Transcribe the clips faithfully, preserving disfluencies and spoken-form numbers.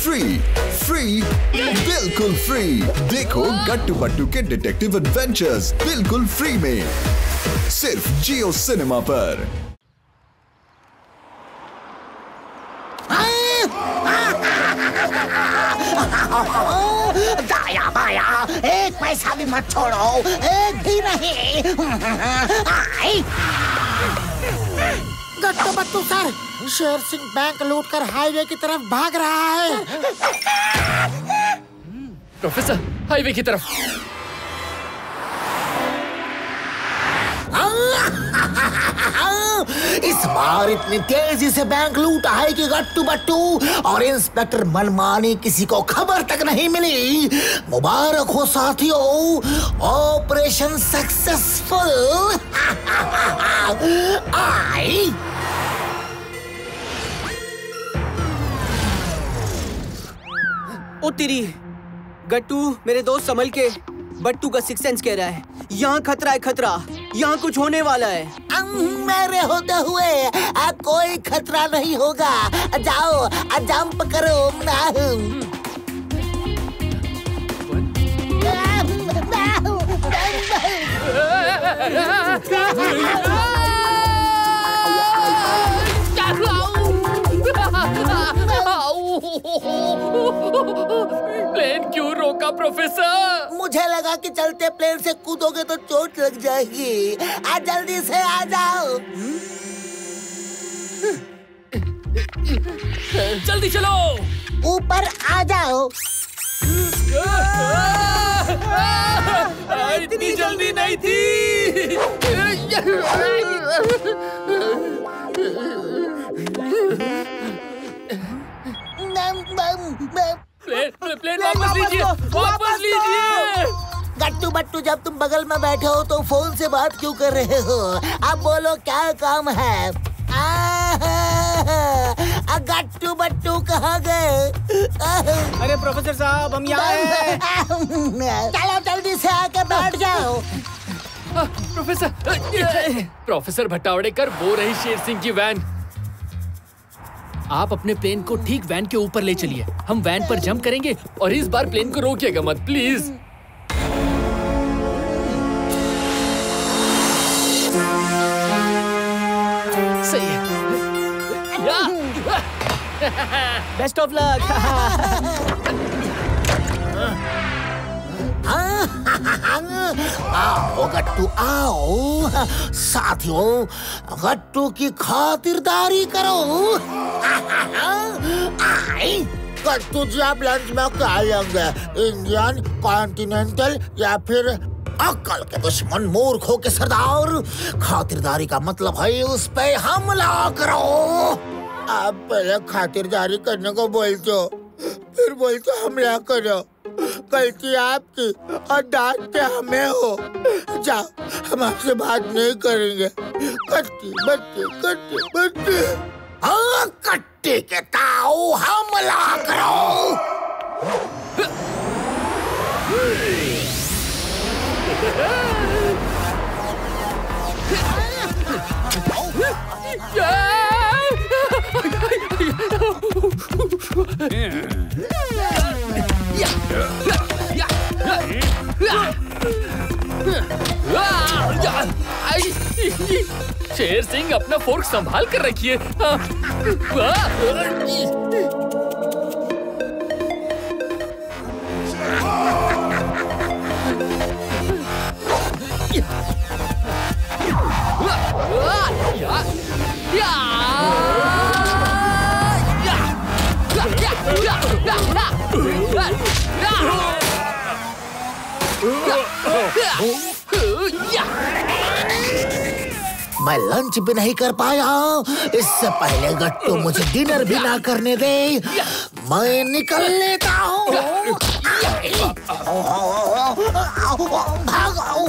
Free free बिल्कुल free. देखो गट्टू बट्टू के डिटेक्टिव एडवेंचर्स बिल्कुल फ्री में, सिर्फ जियो सिनेमा पर। दाया बाया एक पैसा भी मत छोड़ो, एक भी नहीं। गट्टू बट्टू सर, शेर सिंह बैंक लूटकर हाईवे की तरफ भाग रहा है। प्रोफेसर, हाईवे की तरफ। इस बार इतनी तेजी से बैंक लूटा है कि गट्टू बट्टू और इंस्पेक्टर मनमानी किसी को खबर तक नहीं मिली। मुबारक हो साथियों, ऑपरेशन सक्सेसफुल। आई ओ तेरी, गट्टू मेरे दोस्त संभल के, बट्टू का सिक्स सेंस कह रहा है यहाँ खतरा है, खतरा, यहाँ कुछ होने वाला है। मेरे होते हुए आ, कोई खतरा नहीं होगा। जाओ आ, जंप करो। प्लेन क्यों रोका प्रोफेसर? मुझे लगा कि चलते प्लेन से कूदोगे तो चोट लग जाएगी। आ जल्दी से आ जाओ। जल्दी चलो, ऊपर आ जाओ। इतनी जल्दी नहीं थी। प्लेन प्लेन वापस लीजिए, वापस लीजिए। गट्टू बट्टू, जब तुम बगल में बैठे हो तो फोन से बात क्यों कर रहे हो? अब बोलो क्या काम है? गट्टू बट्टू कहाँ गए? अरे प्रोफेसर साहब, हम यहाँ हैं। चलो जल्दी से आके बैठ जाओ। प्रोफेसर प्रोफेसर भट्टावड़ेकर, वो रही शेर सिंह की वैन। आप अपने प्लेन को ठीक वैन के ऊपर ले चलिए, हम वैन पर जंप करेंगे और इस बार प्लेन को रोकिएगा मत, प्लीज। सही है। Best of luck. आओ गट्टू आओ, साथियों गट्टू की खातिरदारी करो। आई गट्टू जी, आप लंच में क्या लेंगे? इंडियन, कॉन्टिनेंटल या फिर अक्ल के दुश्मन मूर्खों के सरदार? खातिरदारी का मतलब है उस पे हमला करो। आप पहले खातिरदारी करने को बोलते हो, फिर बोलते हमला करो। गलती आपकी और डांटते हमें हो। जाओ, हम आपसे बात नहीं करेंगे। कट्टी बट्टी कट्टी बट्टी। हाँ, कट्टी के ताऊ हमला करो। शेर सिंह, अपना फोर्क संभाल कर रखिए। मैं लंच भी नहीं कर पाया, इससे पहले गट्टू मुझे डिनर भी ना करने दे। मैं निकल लेता हूँ। भागो।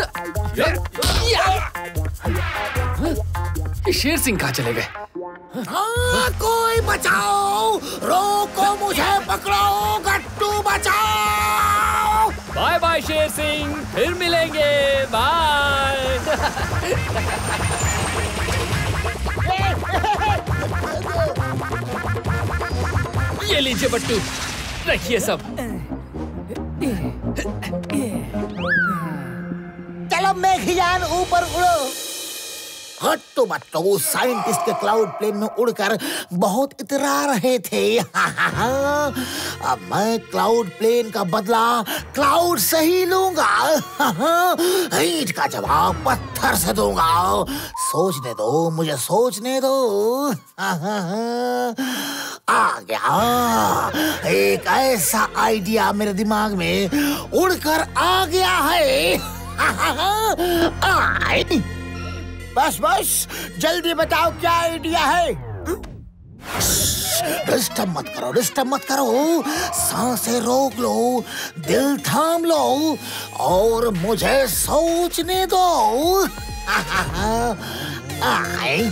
शेर सिंह कहाँ चले गए? हाँ, कोई बचाओ, रोको मुझे, पकड़ो, गट्टू बचाओ। बाय बाय शेर सिंह, फिर मिलेंगे, बाय। ये लीजिए बट्टू, रखिए सब। चलो मेघयान ऊपर उड़ो। हट्टू बट्टू साइंटिस्ट के क्लाउड प्लेन में उड़कर बहुत इतरा रहे थे। अब मैं क्लाउड प्लेन का बदला क्लाउड से ही लूंगा। ईंट का जवाब पत्थर से दूंगा। सोचने दो, मुझे सोचने दो। आ गया एक ऐसा आइडिया मेरे दिमाग में उड़कर आ गया है। आई बस बस जल्दी बताओ क्या आइडिया है। डिस्टर्ब मत करो, डिस्टर्ब मत करो। सांसें रोक लो, दिल थाम लो और मुझे सोचने दो। आई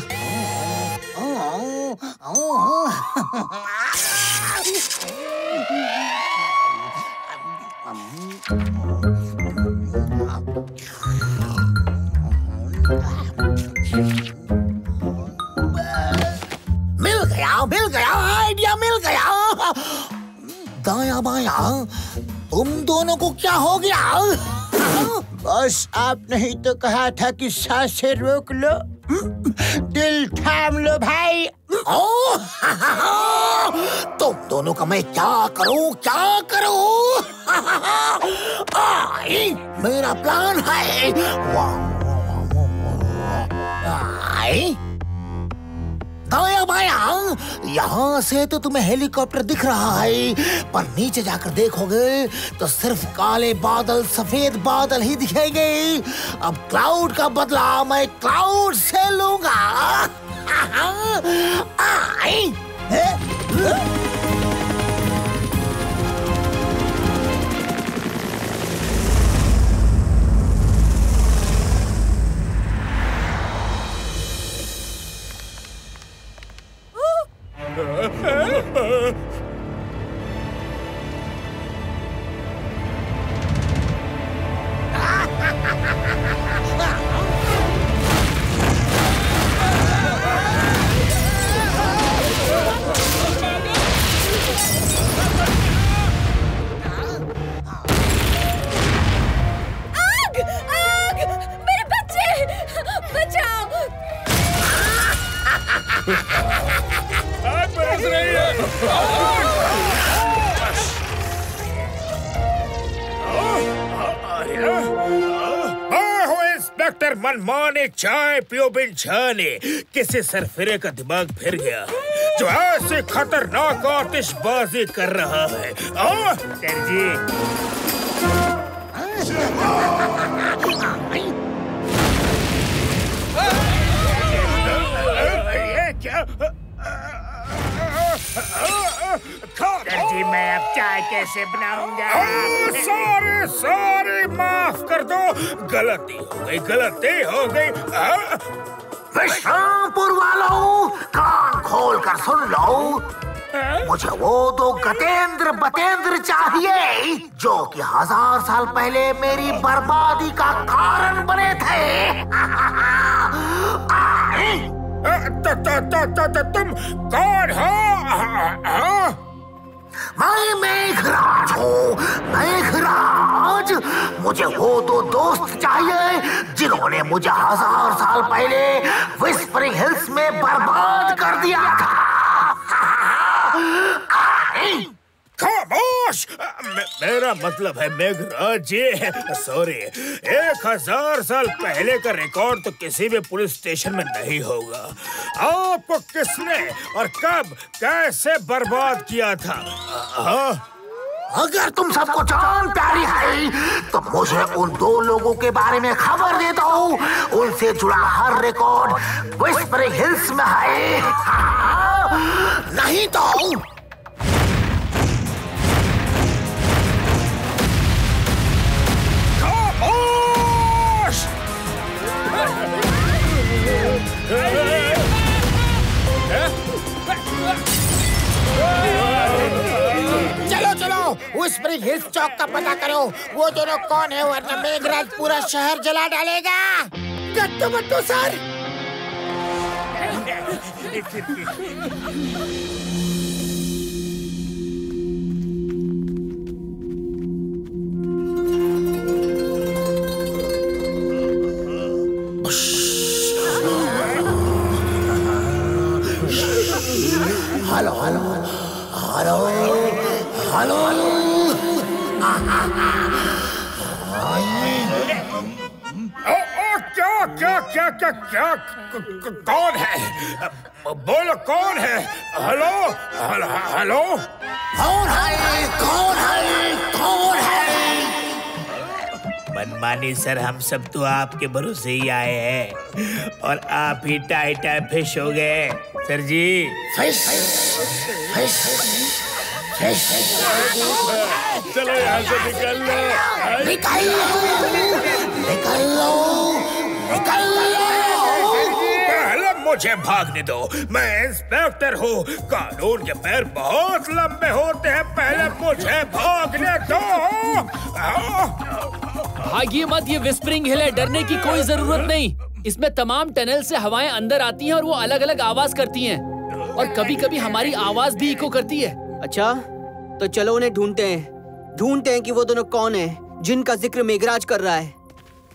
मिल गया, मिल गया, आइडिया मिल गया। दाया बाया, तुम दोनों को क्या हो गया? बस आपने ही तो कहा था कि सांसें रोक लो, दिल थाम लो भाई। ओ, तुम दोनों का मैं क्या करूं, क्या करूं? आई, मेरा प्लान है। आई, दाया बाया, यहाँ से तो तुम्हें हेलीकॉप्टर दिख रहा है, पर नीचे जाकर देखोगे तो सिर्फ काले बादल, सफेद बादल ही दिखेंगे। अब क्लाउड का बदला मैं क्लाउड से लूंगा। आई, इंस्पेक्टर मनमाने चाय पियो बिन छाने। किसी सरफिरे का दिमाग फिर गया जो ऐसे खतरनाक आतिशबाजी कर रहा है। ओ सर जी, ये क्या? सर जी, मैं अब चाय कैसे बनाऊंगा? सॉरी सॉरी, माफ कर दो, गलती हो गई, गलती हो गई। विश्रामपुर वालों, कान खोल कर सुन लो। मुझे वो दो गतेंद्र बतेंद्र चाहिए जो कि हजार साल पहले मेरी बर्बादी का कारण बने थे। त, त, त, त, त, तुम कौन हो? मैं मेघराज हूँ, मेघराज। मुझे वो दो दोस्त चाहिए जिन्होंने मुझे हजार साल पहले विस्परिंग हिल्स में बर्बाद कर दिया था। खामोश! मेरा मतलब है मेघराज जी, सॉरी, एक हजार साल पहले का रिकॉर्ड तो किसी भी पुलिस स्टेशन में नहीं होगा। आपको किसने और कब कैसे बर्बाद किया था? आ? अगर तुम सबको जान प्यारी है तो मुझे उन दो लोगों के बारे में खबर दे दो। उनसे जुड़ा हर रिकॉर्ड विस्परिंग हिल्स में है। नहीं तो चलो चलो विस्परिंग हिल्स चौक का पता करो। वो दोनों कौन है, वरना मेघराज पूरा शहर जला डालेगा। Gattu Battu sir. Hello hello hello ओ, ओ, क्या क्या क्या क्या क्या कौन है? बोलो कौन है? हेलो हेलो हेलो कौन है कौन है कौन है? मनमानी सर, हम सब तो आपके भरोसे ही आए हैं और आप ही टाई टाई फिश हो गए sir ji. Fish fish fish चलो यहाँ से निकल लो निकल लो निकल लो निकल लो। पहले मुझे भागने दो, मैं इंस्पेक्टर हूँ। कानून के पैर बहुत लंबे होते हैं, पहले मुझे भागने दो। भागिए मत, ये विस्परिंग हिल है, डरने की कोई जरूरत नहीं। इसमें तमाम टनल से हवाएं अंदर आती हैं और वो अलग अलग आवाज करती हैं और कभी कभी हमारी आवाज भी इको करती है। अच्छा, तो चलो उन्हें ढूंढते हैं ढूंढते हैं कि वो दोनों कौन हैं जिनका जिक्र मेघराज कर रहा है।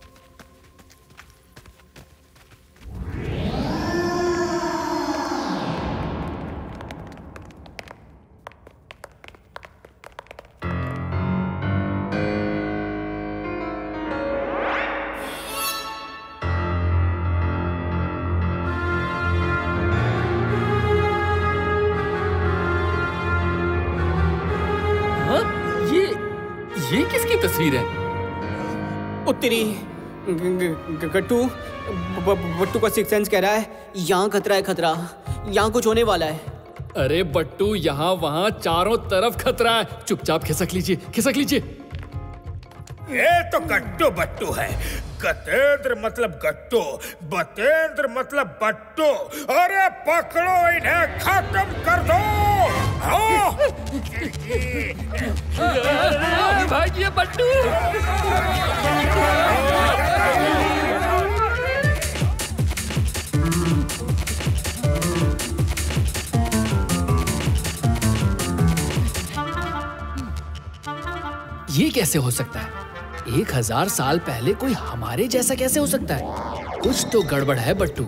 ये किसकी तस्वीर है? उत्तरी गट्टू बट्टू का सिक्स सेंस कह रहा है यहाँ खतरा है, खतरा, यहाँ कुछ होने वाला है। अरे बट्टू, यहाँ वहाँ चारों तरफ खतरा है। चुपचाप खिसक लीजिए खिसक लीजिए। ये तो गट्टू बट्टू है। गतेंद्र मतलब गट्टू, बतेंद्र मतलब बट्टू। अरे पकड़ो इन्हें, खत्म कर दो। भागिए बट्टू। ये कैसे हो सकता है? एक हजार साल पहले कोई हमारे जैसा कैसे हो सकता है? कुछ तो गड़बड़ है बट्टू।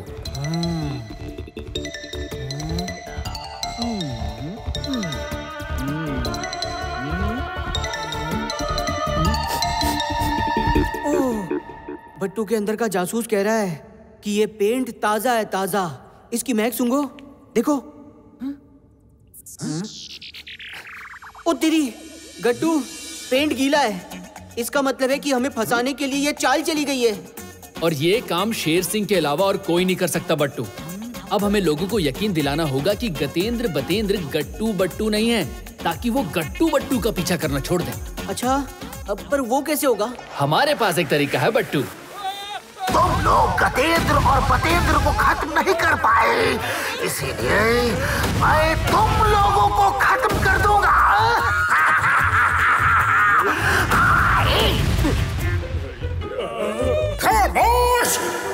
बट्टू के अंदर का जासूस कह रहा है कि ये पेंट ताजा है, ताजा। इसकी महक सूंघो, देखो। ओ तेरी गट्टू, पेंट गीला है। इसका मतलब है कि हमें फंसाने के लिए ये चाल चली गई है। और ये काम शेर सिंह के अलावा और कोई नहीं कर सकता बट्टू। अब हमें लोगों को यकीन दिलाना होगा कि गतेंद्र बतेंद्र गट्टू बट्टू नहीं है, ताकि वो गट्टू बट्टू का पीछा करना छोड़ दें। अच्छा, अब पर वो कैसे होगा? हमारे पास एक तरीका है बट्टू। तुम लोग गतेंद्र और बतेंद्र को खत्म नहीं कर पाए, इसीलिए मैं तुम लोगों को खत्म कर दूंगा। खामोश!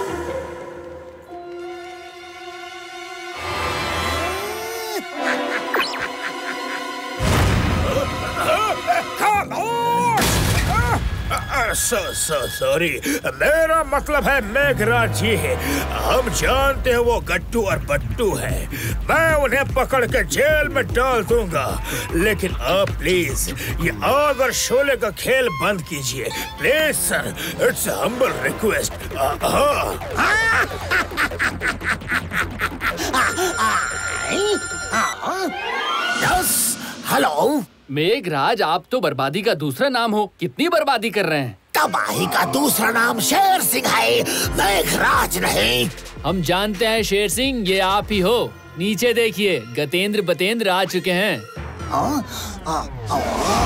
सो सो सॉरी, मेरा मतलब है मेघराज जी है। हम जानते हैं वो गट्टू और बट्टू है। मैं उन्हें पकड़ के जेल में डाल दूंगा, लेकिन आप प्लीज ये आग और शोले का खेल बंद कीजिए please sir. It's humble request. Hello Meghraj, आप तो बर्बादी का दूसरा नाम हो। कितनी बर्बादी कर रहे हैं? तबाही का दूसरा नाम शेर सिंह है, मेघराज नहीं। हम जानते हैं शेर सिंह, ये आप ही हो। नीचे देखिए, गतेंद्र बतेंद्र आ चुके हैं। आ, आ, आ,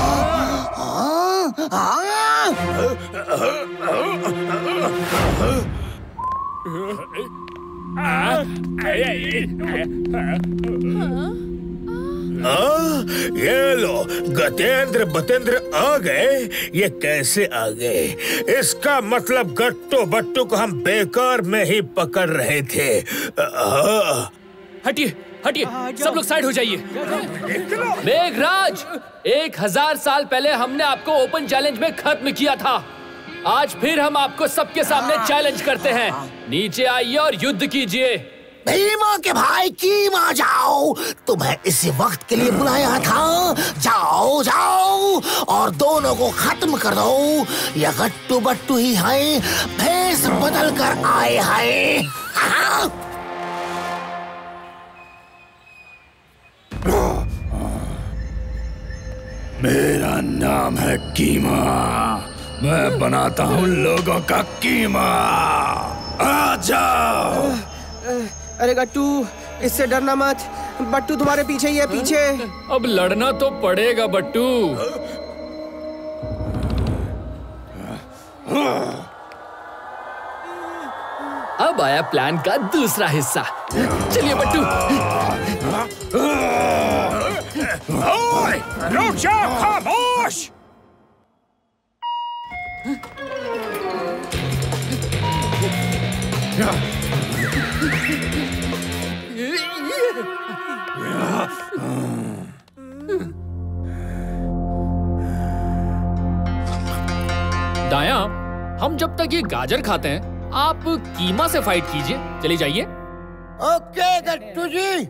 आ, ये लो, गतेंद्र बतेंद्र आ गए। ये कैसे आ गए? इसका मतलब गट्टू बट्टू को हम बेकार में ही पकड़ रहे थे। हटिए हटिए, सब लोग साइड हो जाइए। मेघराज, एक हजार साल पहले हमने आपको ओपन चैलेंज में खत्म किया था। आज फिर हम आपको सबके सामने चैलेंज करते हैं। नीचे आइए और युद्ध कीजिए। भीमा के भाई कीमा जाओ, तुम्हें इसी वक्त के लिए बुलाया था। जाओ जाओ और दोनों को खत्म कर दो। ये गट्टू बट्टू ही है, भेष बदल कर आए हैं। मेरा नाम है कीमा, मैं बनाता हूँ लोगों का कीमा। आ जाओ। अरे गट्टू, इससे डरना मत, बट्टू तुम्हारे पीछे ही है, पीछे। अब लड़ना तो पड़ेगा बट्टू। अब आया प्लान का दूसरा हिस्सा। चलिए बट्टू। ओए, रुक जाओ, खामोश। दाया, हम जब तक ये गाजर खाते हैं आप कीमा से फाइट कीजिए। चली जाइए। ओके गट्टू जी।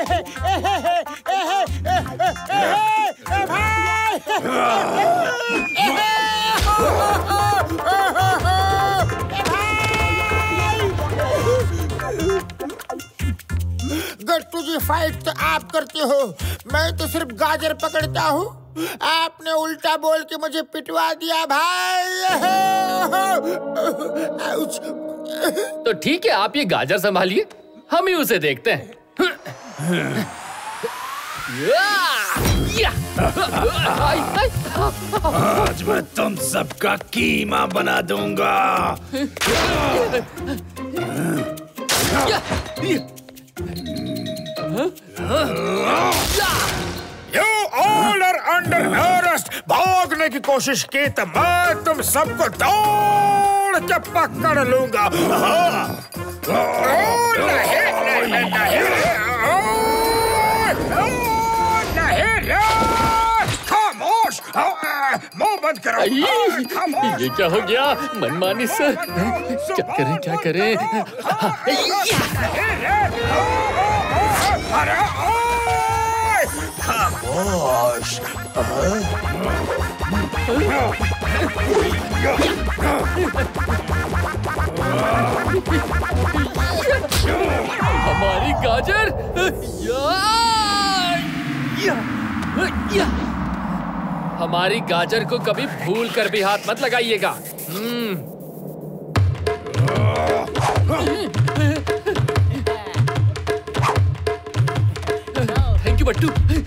गट्टू जी, फाइट तो आप करते हो, मैं तो सिर्फ गाजर पकड़ता हूँ। आपने उल्टा बोल के मुझे पिटवा दिया भाई। तो ठीक है, आप ये गाजर संभालिए, हम ही उसे देखते हैं। आज मैं तुम सबका कीमा बना दूंगा। You all are under arrest. भागने की कोशिश की तो मैं तुम सबको दौड़ के पकड़ लूंगा। हाँ। ओ, नहीं, नहीं, नहीं, ओ, ओ, नहीं, नहीं, खामोश, मुंह बंद करो। ये क्या हो गया? मनमानी से क्या करें क्या करें? अरे खामोश। हमारी गाजर। हमारी गाजर को कभी भूल कर भी हाथ मत लगाइएगा। Thank you Battu.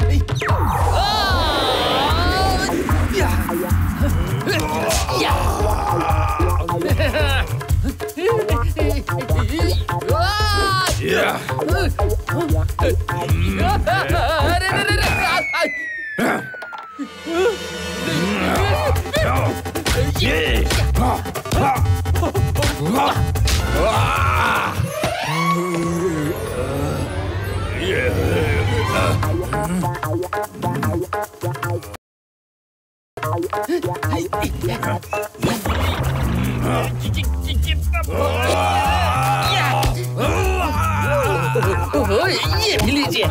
ये भी लीजिए।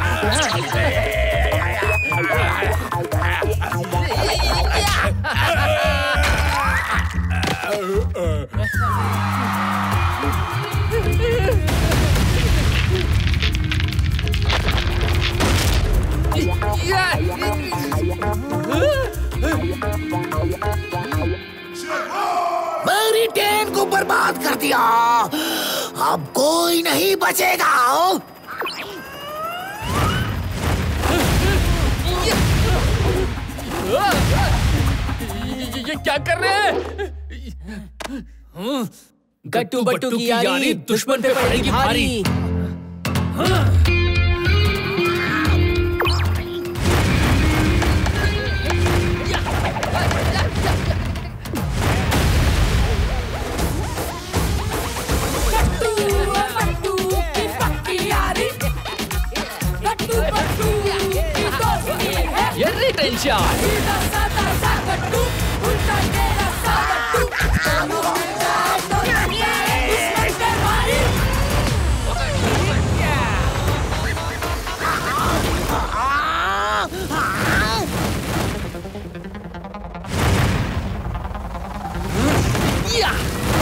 मेरी ट्रेन को बर्बाद कर दिया, अब कोई नहीं बचेगा। ये क्या कर रहे हैं? गट्टू बट्टू की यारी दुश्मन पे पड़ेगी भारी। ये रिटेंशन। या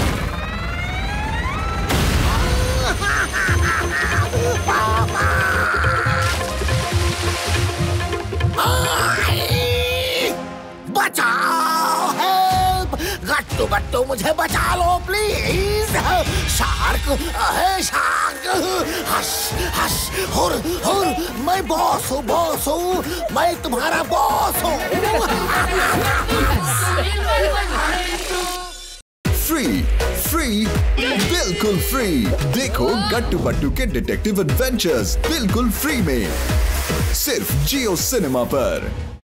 बचाओ, हेल्प! गट्टू बट्टू मुझे बचा लो प्लीज। शार्क है, शार्क। हश हश, हुर हुर, मैं बॉस हूँ, बॉस हूँ, मैं तुम्हारा बॉस हूँ। फ्री फ्री बिल्कुल फ्री। देखो गट्टू बट्टू के डिटेक्टिव एडवेंचर्स बिल्कुल फ्री में, सिर्फ जियो सिनेमा पर।